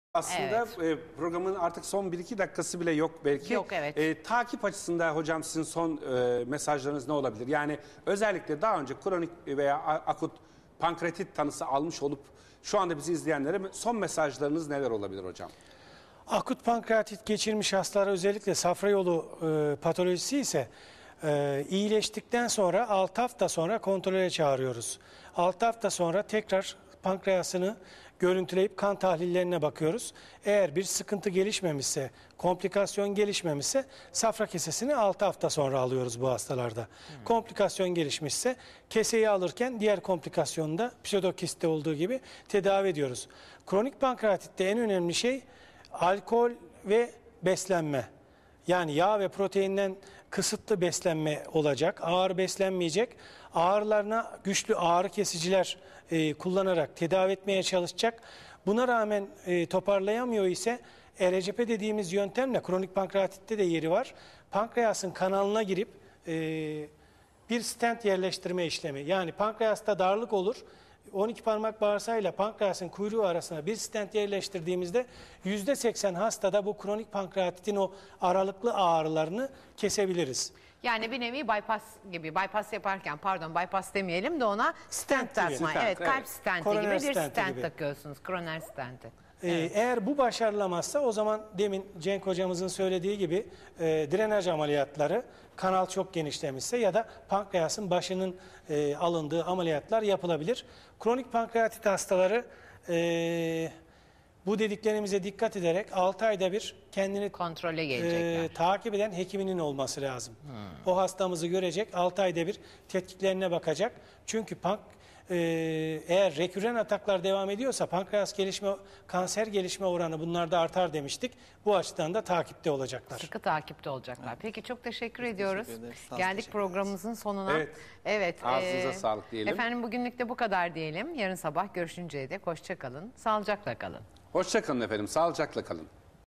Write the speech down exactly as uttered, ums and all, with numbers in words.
Aslında Evet. e, programın artık son bir iki dakikası bile yok belki. Yok, evet. E, takip açısından hocam sizin son e, mesajlarınız ne olabilir? Yani özellikle daha önce kronik veya a- akut pankreatit tanısı almış olup şu anda bizi izleyenlere son mesajlarınız neler olabilir hocam? Akut pankreatit geçirmiş hastalara, özellikle safra yolu e, patolojisi ise e, iyileştikten sonra altı hafta sonra kontrole çağırıyoruz. altı hafta sonra tekrar pankreasını görüntüleyip kan tahlillerine bakıyoruz. Eğer bir sıkıntı gelişmemişse, komplikasyon gelişmemişse safra kesesini altı hafta sonra alıyoruz bu hastalarda. Hmm. Komplikasyon gelişmişse keseyi alırken diğer komplikasyonda pseudokistte olduğu gibi tedavi ediyoruz. Kronik pankreatitte en önemli şey alkol ve beslenme. Yani yağ ve proteinden kısıtlı beslenme olacak. Ağır beslenmeyecek. Ağrılarına güçlü ağrı kesiciler e, kullanarak tedavi etmeye çalışacak. Buna rağmen e, toparlayamıyor ise E R C P dediğimiz yöntemle, kronik pankreatitte de yeri var, pankreasın kanalına girip e, bir stent yerleştirme işlemi. Yani pankreasta darlık olur. on iki parmak bağırsağıyla pankreasın kuyruğu arasına bir stent yerleştirdiğimizde yüzde seksen hastada bu kronik pankreatitin o aralıklı ağrılarını kesebiliriz. Yani bir nevi bypass gibi, bypass yaparken, pardon bypass demeyelim de ona stent takma. Evet, kalp evet. stenti Koroner gibi bir stenti stent gibi. takıyorsunuz, koroner stenti. Ee, Evet. Eğer bu başarılamazsa o zaman demin Cenk hocamızın söylediği gibi e, drenaj ameliyatları, kanal çok genişlemişse ya da pankreasın başının e, alındığı ameliyatlar yapılabilir. Kronik pankreatit hastaları e, bu dediklerimize dikkat ederek altı ayda bir kendini Kontrole gelecekler. e, takip eden hekiminin olması lazım. Hmm. O hastamızı görecek, altı ayda bir tetkiklerine bakacak. Çünkü pank Ee, eğer reküren ataklar devam ediyorsa pankreas gelişme, kanser gelişme oranı bunlarda artar demiştik. Bu açıdan da takipte olacaklar. Sıkı takipte olacaklar. Evet. Peki çok teşekkür Biz ediyoruz. Teşekkür Geldik teşekkür programımızın sonuna. Evet. Evet. Ağzınıza e, sağlık diyelim. Efendim bugünlük de bu kadar diyelim. Yarın sabah görüşünceye dek hoşça kalın. Sağlıcakla kalın. Hoşça kalın efendim, sağlıcakla kalın.